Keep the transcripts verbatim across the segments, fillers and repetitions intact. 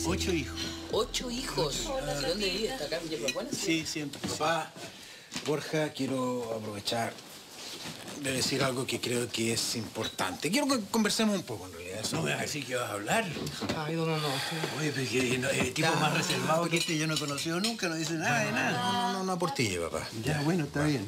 Ocho hijos. ¿Ocho hijos? ¿Y dónde vive? ¿Está acá en Villapapuana? Sí, siempre. Papá, Borja, quiero aprovechar de decir algo que creo que es importante. Quiero que conversemos un poco, en realidad. No me vas a decir que vas a hablar. Ay, no, no, no. Oye, pero que no, el tipo más reservado que este yo no he conocido nunca, no dice nada de nada. No, no, no, no aportille, papá. Ya, bueno, está bien.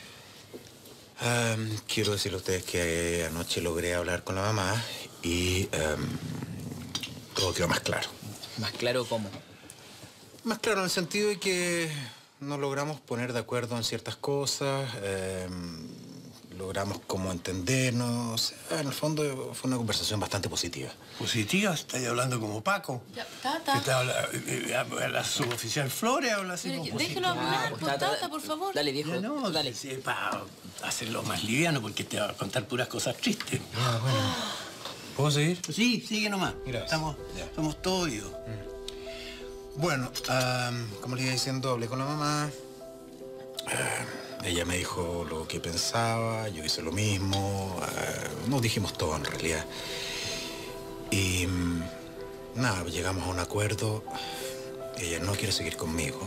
Um, quiero decirle a ustedes que anoche logré hablar con la mamá y um, todo quedó más claro. ¿Más claro cómo? Más claro en el sentido de que nos logramos poner de acuerdo en ciertas cosas, eh, logramos como entendernos. O sea, en el fondo fue una conversación bastante positiva. ¿Positiva? ¿Estás hablando como Paco? Ya, Tata. ¿Qué te habla? Eh, eh, ¿La suboficial Flores habla así Pero como que- positiva? déjenlo hablar, pues, pues, Tata, Tata, por favor. Dale, viejo. Ya no, dale. sí, para hacerlo más liviano, porque te va a contar puras cosas tristes. Ah, bueno. ¿Puedo seguir? Sí, sigue nomás. Gracias. Estamos, Ya. somos todos oídos. Bueno, um, como le iba diciendo, hablé con la mamá. Uh, ella me dijo lo que pensaba, yo hice lo mismo. Uh, nos dijimos todo, en realidad. Y um, nada, llegamos a un acuerdo. Ella no quiere seguir conmigo.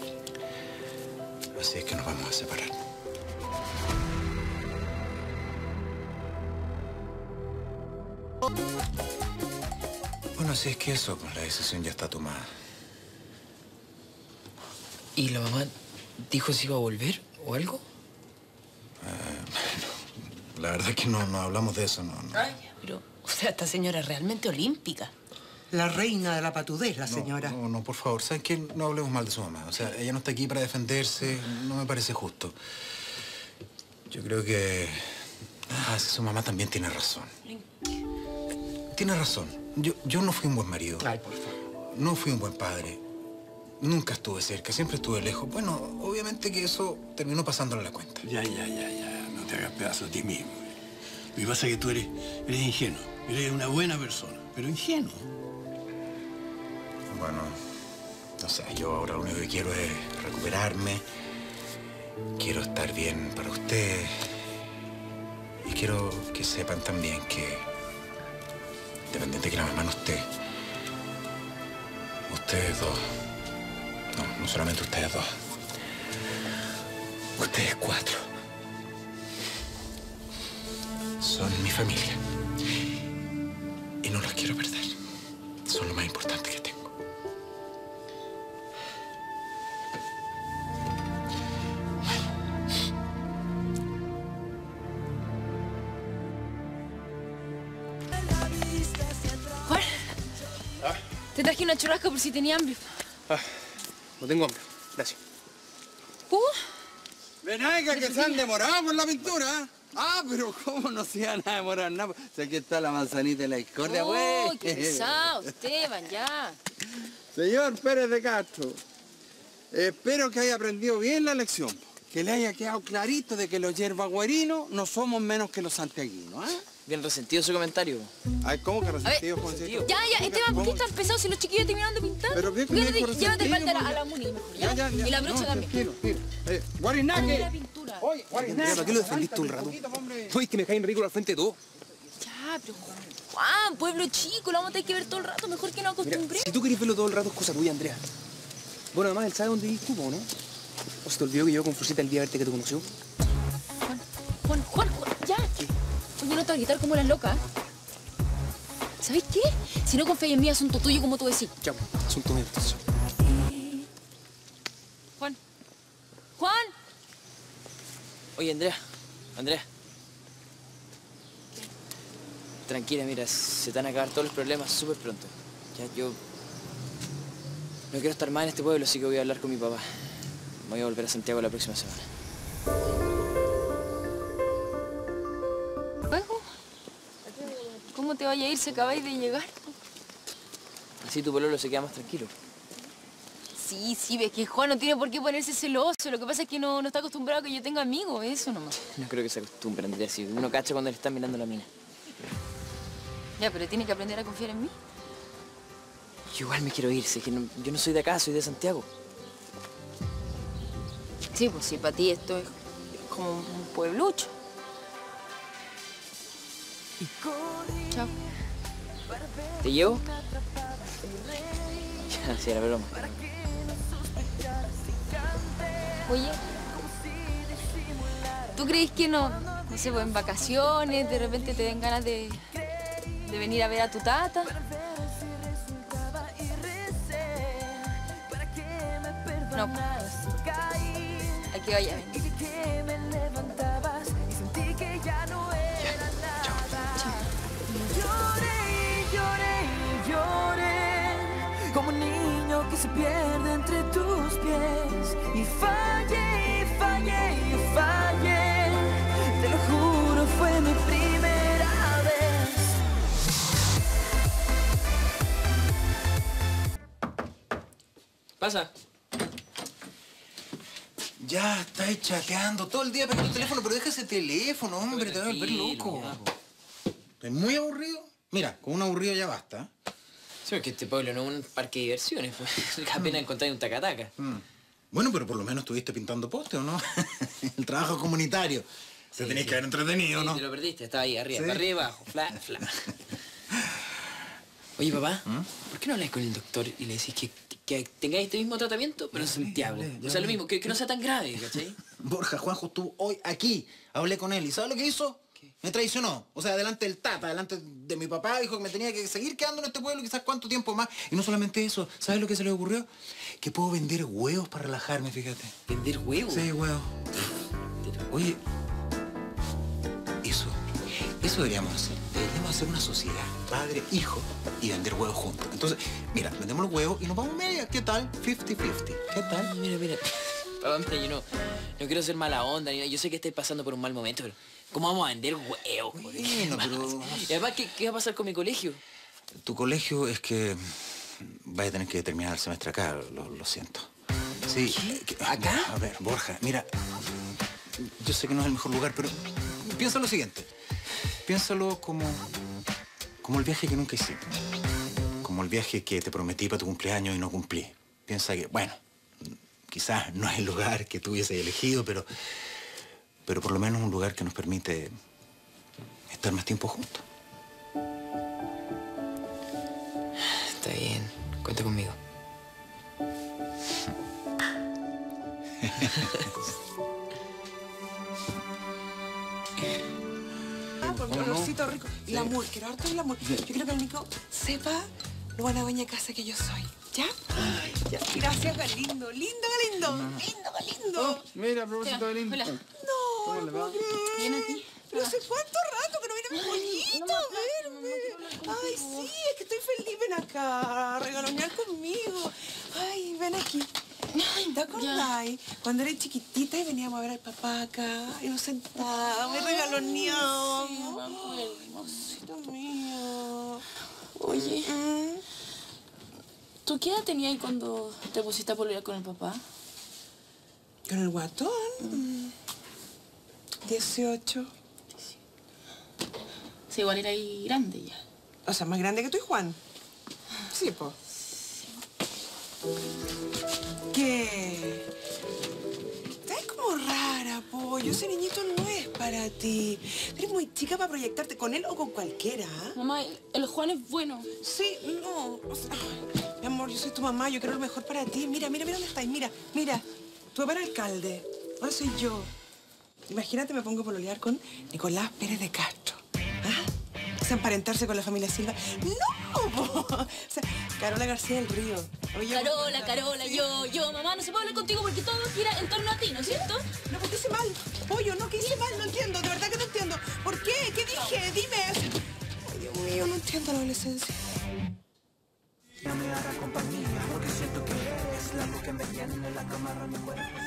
Así es que nos vamos a separar. Bueno, así es que eso, pues la decisión ya está tomada. ¿Y la mamá dijo si iba a volver o algo? Uh, la verdad es que no, no hablamos de eso, no. no. Ay, pero, o sea, esta señora es realmente olímpica. La reina de la patudez, la señora. No, no, no, por favor. ¿Saben qué? No hablemos mal de su mamá. O sea, ella no está aquí para defenderse. No me parece justo. Yo creo que... Ah, sí, su mamá también tiene razón. Tiene razón. Yo, yo no fui un buen marido. Ay, por favor. No fui un buen padre. Nunca estuve cerca, siempre estuve lejos. Bueno, obviamente que eso terminó pasándole la cuenta. Ya, ya, ya, ya. No te hagas pedazo a ti mismo. Lo que pasa es que tú eres, eres ingenuo. Eres una buena persona, pero ingenuo. Bueno, no sé, yo ahora lo único que quiero es recuperarme. Quiero estar bien para ustedes. Y quiero que sepan también que, independiente de que la mamá no esté, ustedes dos, no, no solamente ustedes dos, ustedes cuatro, son mi familia. Y no los quiero perder. Son lo más importante que tengo. Juan, te traje una churrasca por si tenía hambre. Ah, no tengo hambre. Gracias. ¿Uh? Ven acá, que se han demorado por la pintura. Ah, pero ¿cómo no se iban a demorar nada? O sea, aquí está la manzanita de la discordia, güey. ¡Uy, qué pesado, Esteban, ya! Señor Pérez de Castro, espero que haya aprendido bien la lección. Que le haya quedado clarito de que los yerbagüerinos no somos menos que los santiaguinos, ¿eh? Bien resentido su comentario. Ay, ¿cómo que resentido, A ver, Juancito? Ya, ya, ¿Cómo que- Esteban, ¿por qué cómo? están pesados si los chiquillos terminaron de pintar? Pero bien que Llévate- me dijo Llévate el balde a la, resentido, a la Muni mejor, ¿ya? Ya, ya, ya. Y la brocha No, también. Tiro, tiro. Eh, La Guarinaque. pintura. Oye, Guarinaque. ¿Para qué lo defendiste un rato? No, es que me caen ridículo al frente de todo. Ya, pero Juan, Juan, pueblo chico, lo vamos a tener que ver todo el rato, mejor que nos Mira, acostumbremos. si tú querés verlo todo el rato es cosa tuya, Andrea. Bueno, además, él sabe dónde vivís tú, ¿o no? ¿O se te olvidó que yo con Fusita el día de verte que te conoció? Juan, Juan, Juan, Juan, ya. Oye, no te vas a gritar como las locas. ¿Sabes qué? Si no confías en mí, asunto tuyo, como tú decís. Ya, asunto mío, entonces. Juan. Juan. Oye, Andrea. Andrea. Tranquila, mira, se te van a acabar todos los problemas súper pronto. Ya, yo... No quiero estar más en este pueblo, así que voy a hablar con mi papá. Voy a volver a Santiago la próxima semana. ¿Luego? ¿Cómo te vaya a ir si acabáis de llegar? Así tu pololo se queda más tranquilo. Sí, sí, ves que Juan no tiene por qué ponerse celoso. Lo que pasa es que no, no está acostumbrado a que yo tenga amigos, eso nomás. No creo que se acostumbre, Andrea, si uno cacha cuando le están mirando la mina. Ya, pero tiene que aprender a confiar en mí. Yo igual me quiero ir, si es que no- yo no soy de acá, soy de Santiago. Sí, pues sí, para ti esto es como un pueblucho. Chao. ¿Te llevo? Ya, sí, era broma. Oye, ¿tú crees que no, no sé, pues en vacaciones de repente te den ganas de, de venir a ver a tu tata? No, aquí vaya a venir. Como un niño que se pierde entre tus pies. Y fallé, y fallé, y fallé. Te lo juro, fue mi primera vez. Pasa. Ya, estáis chateando todo el día pegando el teléfono, pero deja ese teléfono, hombre, te vas a volver loco. ¿Es muy aburrido? Mira, con un aburrido ya basta. Sí, porque este pueblo no es un parque de diversiones. Apenas encontrar un tacataca. Mm. Bueno, pero por lo menos estuviste pintando postes, ¿o no? El trabajo comunitario. Sí, te tenéis sí. que haber entretenido, Sí, ¿no? te lo perdiste, estaba ahí arriba, ¿Sí? para arriba y abajo, fla, fla. Oye, papá, ¿Mm? ¿por qué no hablas con el doctor y le decís que, que tengáis este mismo tratamiento, pero en Santiago? ya, ya, O sea, lo ya. mismo, que, que no sea tan grave, ¿cachai? Borja, Juanjo estuvo hoy aquí. Hablé con él. ¿Y sabes lo que hizo? ¿Qué? Me traicionó. O sea, delante del tata, delante de mi papá, dijo que me tenía que seguir quedando en este pueblo quizás cuánto tiempo más. Y no solamente eso, ¿sabes lo que se le ocurrió? Que puedo vender huevos para relajarme, fíjate. ¿Vender huevos? Sí, huevos. Oye, eso, eso deberíamos hacer. Deberíamos hacer una sociedad, padre, hijo, y vender huevos juntos. Entonces, mira, vendemos los huevos y nos vamos media. ¿Qué tal? cincuenta cincuenta. ¿Qué tal? Mira, mira. Papá, mira, yo no, no quiero ser mala onda, ni nada. Yo sé que estáis pasando por un mal momento, pero ¿cómo vamos a vender huevos? Bueno, pero... Y además, ¿qué, ¿qué va a pasar con mi colegio? Tu colegio es que vaya a tener que terminar el semestre acá, lo, lo siento. Sí. ¿Qué? que- ¿Acá? A ver, Borja, mira, yo sé que no es el mejor lugar, pero piensa lo siguiente. Piénsalo como, como el viaje que nunca hicimos. Como el viaje que te prometí para tu cumpleaños y no cumplí. Piensa que, bueno, quizás no es el lugar que tú hubieses elegido, pero, pero por lo menos un lugar que nos permite estar más tiempo juntos. Está bien, cuenta conmigo. Ah, por mi olorcito rico. Glamour, quiero harto glamour. Yo quiero que el Nico sepa lo buena dueña de casa que yo soy. ¿Ya? Ya. Gracias, Galindo. Lindo, Galindo. Lindo, Galindo. Mira, a propósito de lindo. Hola. No, no puedo creer. ¿Bien a ti? No sé cuánto rato que no viene mi pollito a verme. Ay, sí, es que estoy feliz. Ven acá a regalonear conmigo. Ay, ven aquí. ¿Te acordás? Cuando eres chiquitita y veníamos a ver al papá acá y nos sentábamos y regaloneábamos. Sí, me acuerdo. Cosito mío. Oye, Mm. ¿tú qué edad tenías cuando te pusiste a pololear con el papá? ¿Con el guatón? Mm. dieciocho. Sí, igual era ahí grande ya. O sea, más grande que tú y Juan. Sí, po. ¿Qué? Estás como rara, po. Yo ese niñito no es para ti. Eres muy chica para proyectarte con él o con cualquiera. ¿Ah? Mamá, el, el Juan es bueno. Sí, no. O sea, ay, mi amor, yo soy tu mamá. Yo quiero lo mejor para ti. Mira, mira, mira dónde estáis. Mira, mira. Tu papá era alcalde. Ahora soy yo. Imagínate, me pongo a pololear con Nicolás Pérez de Castro. ¿Ah? O sea, emparentarse con la familia Silva. ¡No! Po. O sea, Carola García del Río. Oye, Carola, Carola, yo, yo, mamá, no se puede hablar contigo porque todo gira en torno a ti, ¿no es cierto? No, ¿por qué hice mal? Pollo, no, ¿qué hice mal? No entiendo, de verdad que no entiendo. ¿Por qué? ¿Qué dije? Dime. Ay, Dios mío, no entiendo la adolescencia. No me haga compañía porque siento que eres la luz que me tiene en la cámara, mi cuerpo.